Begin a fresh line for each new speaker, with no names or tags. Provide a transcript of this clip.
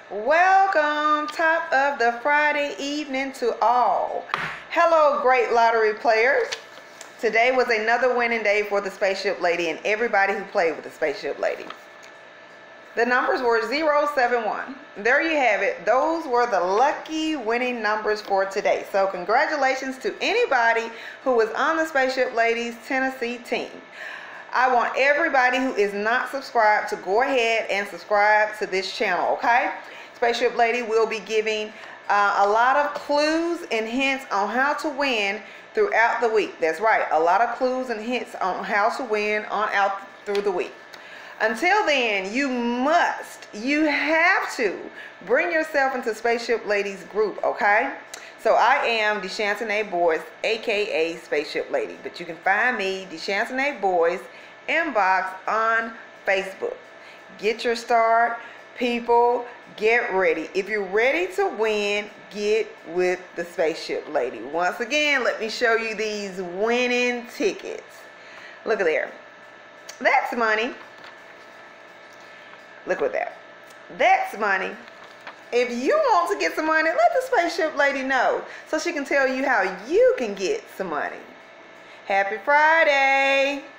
Welcome, top of the Friday evening to all. Hello, great lottery players. Today was another winning day for the Spaceship Lady and everybody who played with the Spaceship Lady. The numbers were 071. There you have it. Those were the lucky winning numbers for today. So congratulations to anybody who was on the Spaceship Ladies Tennessee team. I want everybody who is not subscribed to go ahead and subscribe to this channel, okay? Spaceship Lady will be giving a lot of clues and hints on how to win throughout the week. That's right, a lot of clues and hints on how to win out through the week. Until then, you have to bring yourself into Spaceship Lady's group, okay? So I am DeShantanae Boys, aka Spaceship Lady, but you can find me, DeShantanae Boys, inbox on Facebook. Get your start, people. Get ready. If you're ready to win, get with the Spaceship Lady. Once again, let me show you these winning tickets. Look at there. That's money. Look at that. That's money. If you want to get some money, let the Spaceship Lady know so she can tell you how you can get some money. Happy Friday.